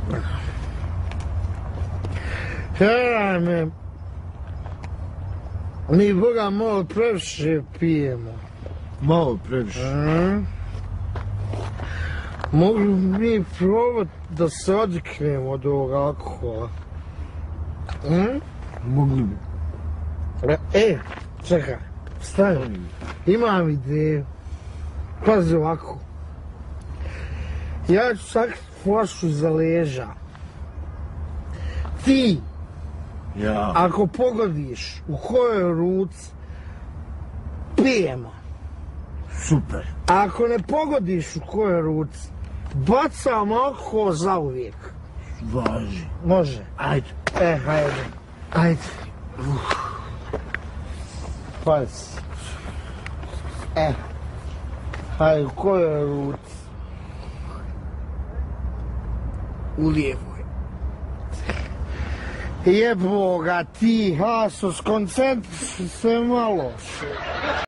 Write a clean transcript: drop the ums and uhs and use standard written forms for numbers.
Herajme, mi Boga malo previše pijemo. Malo previše. Mogli mi probati da se odviknemo od ovog alkohola. Mogli bi. Čekaj, stani. Imam ideju. Pazi ovako. Ja ću sakriti flašu iza leža. Ti, Ja. ako pogodiš u kojoj ruci, pijemo. Super. A ako ne pogodiš u kojoj ruci, bacam alkohol zauvijek. Važi. Može? Ajde. Hajde. Ajde. Pazi. Hajde, u kojoj ruci? U lijevoj. Jebo ga ti, Haso, skoncentri se malo.